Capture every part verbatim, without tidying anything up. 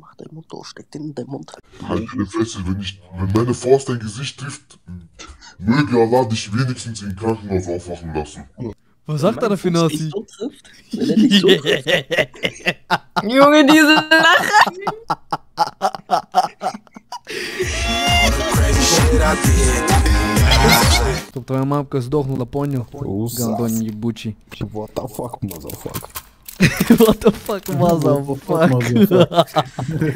Mach deinen Mund auf, steck den in deinen Mund. Halt deine Fresse, wenn ich, wenn meine Faust dein Gesicht trifft, möge Allah dich wenigstens im Krankenhaus aufwachen lassen. Was sagt er da für Nazi? So trifft, wenn er dich so trifft. Junge, diese Lache! Чтоб твоя мамка сдохнула, понял? Гандон ебучий. What the fuck, motherfucker? What the fuck, motherfucker?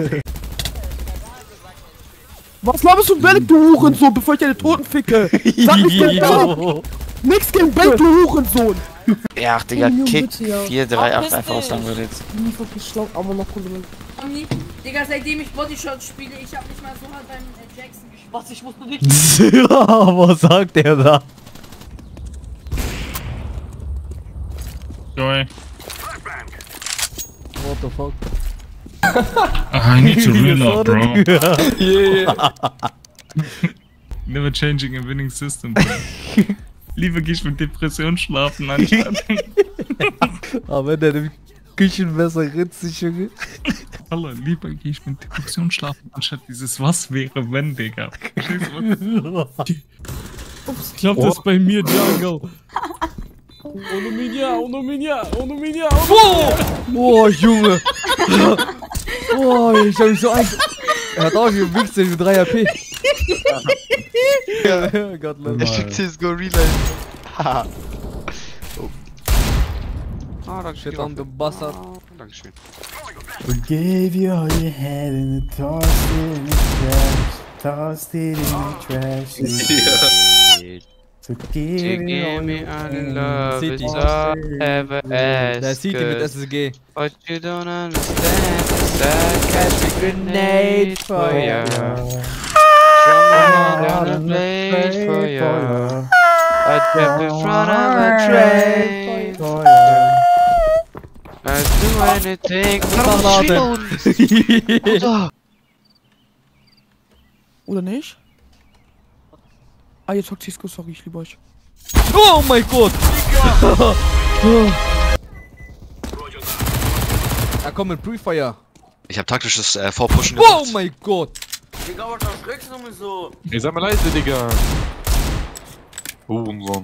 Was laberst du Belek, du Hurensohn, bevor ich deine Toten ficke? Sag nicht den Namen! Nix gegen Belek, du Hurensohn! Ja, Digga, Kick vier drei acht einfach aus Langweilig. Digga, seitdem ich Bodyshot spiele, ich hab nicht mal so hart beim äh, Jackson gespotzt, ich wusste nicht. Was sagt der da? Joy. What the fuck? I need to reload, bro. Yeah. Never changing a winning system, bro. Lieber geh ich mit Depression schlafen, anstatt. Aber der im Küchenmesser ritzt sich, Junge. Hallo, lieber geh ich mit Depression schlafen, anstatt dieses Was wäre wenn, Digga. Ups, Klappt das bei mir, Jungle? Ohne меня, ohne меня, ohne меня, oh! Oh, Junge! Oh, ich hab mich so ein... Er hat auch gewichst mit drei A P. Ja, Gott, Er schickt C S G O Relive. Haha. Ah, danke Shit on the bastard. Dankeschön. We gave you all you had and tossed it in the trash. Tossed it in the trash. So give, To give me all the love City. is all I ever asked. Der City mit S S G. But you don't understand is I catch a grenade for ya. I'm gonna play for ya. I jump in front of a train. I'd do anything for you. Oder nicht? Ah, jetzt hockt Cisco, sorry, ich liebe euch. Oh mein Gott! Er kommt mit Prefire. Ich hab taktisches äh, Vorpushen gemacht. Oh gemacht. mein Gott! Digga, was erschreckst du mich so? Ey, sei mal leise, Digga. Hurensohn.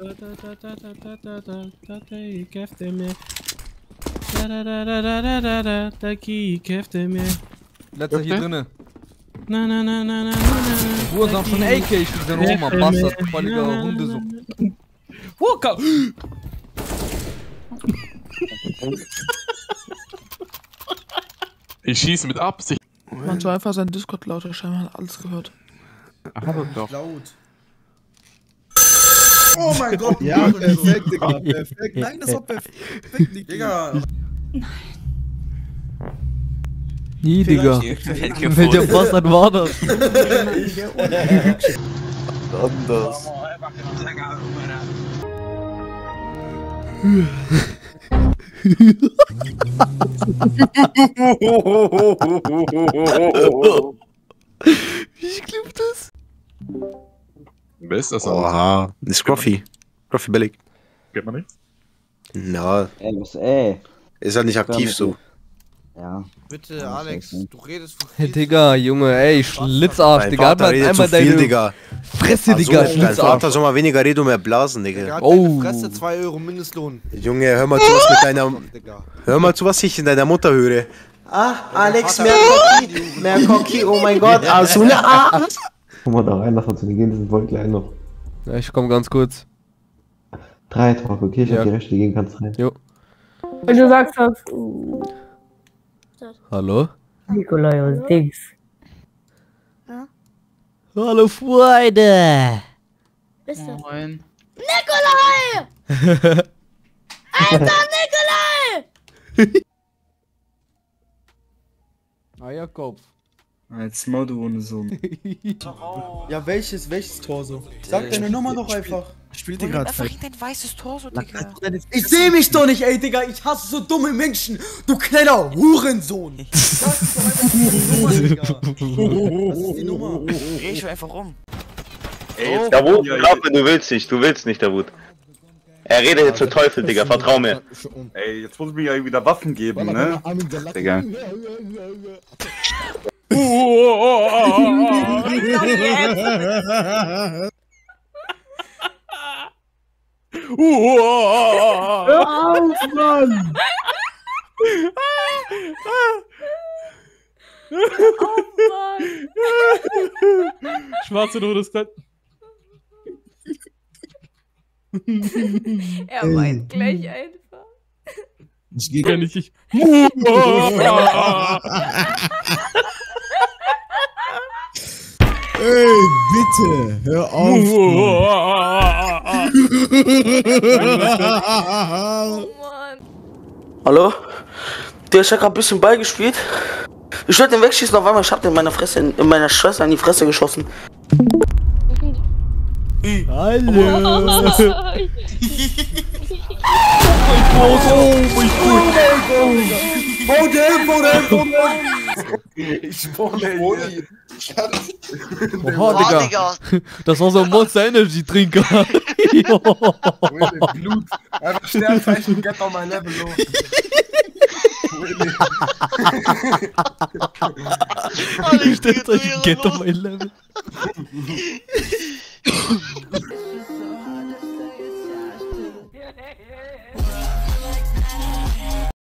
Letzter hier drinne. Na na na na na na Wo ist auch schon A K? Ich bin der Roma, Bastard, völliger Hunde so. Walker! Ich schieße mit Absicht. Man soll einfach seinen Discord lauter scheinbar hat alles gehört. Hat er doch. Laut. Oh mein Gott, ja, perfekt, Digga, perfekt. Nein, das war perfekt, Digga. Nie, Digga. Welcher Bastard war das? Anders. Wie klappt das? Wer ist das? Oha, das ist Scruffy. Scruffy Belek. Kennt man nichts? Na, Ey, was, ey. ist halt nicht aktiv so. Ja. Bitte, Alex, du redest von Hey, Digga, Junge, ey, Schlitzarsch, Digga. Hat man einmal deine Digga. Fresse, Digga, Dein Vater Schlitzarsch. soll mal weniger reden und mehr blasen, Digga. Oh. Fresse zwei Euro Mindestlohn. Junge, hör mal zu, was mit deiner... Hör mal zu, was ich in deiner Mutter höre. Ah, Alex, mehr Cocky, mehr Cocky, oh mein Gott, Asuna, ah. Komm mal da rein, lass uns gehen, das sind voll klein noch. Ja, ich komm ganz kurz. Drei Tag, okay, ich Ja. hab die rechte gehen, kannst rein. Jo. Wenn du sagst das. Hallo? Nikolai und Dings. Hallo, Freunde! Bist du? Moin. Nikolai! Alter, Nikolai! Eierkopf. Als Maul, du ohne Sohn. Ja, welches, welches Tor so? Sag deine Nummer doch einfach. Spielt ihr gerade Einfach dein weißes Tor so, Digga. Ich seh mich doch nicht, ey, Digga. Ich hasse so dumme Menschen. Du kleiner Hurensohn. Sag doch einfach die Nummer, Digga. Was ist die Nummer? Dreh ich einfach rum. Ey, Davut, glaub mir, du willst nicht, du willst nicht, Davut. Er redet jetzt zu Teufel, Digga, vertrau mir. Ey, jetzt muss ich mir ja wieder Waffen geben, ne? Digga. Hör auf, Mann! Schwarze Not ist das. Er meint gleich einfach. Ich gehe gar nicht. Ich. Ey, bitte, hör auf. Hallo? Der ist ja gerade ein bisschen Ball gespielt. Ich wollte den wegschießen, auf einmal ich hab den in meiner Fresse, in, in meiner Schwester in die Fresse geschossen. Hallo. Oh mein Gott, oh mein Gott. Bau den, bau den, bau den. Ich wohne hier. Oha, Digga. Das war so ein Monster Energy Trinker. Blut. Einfach Sternzeichen, get on my level, lo. Sternzeichen, get on my level.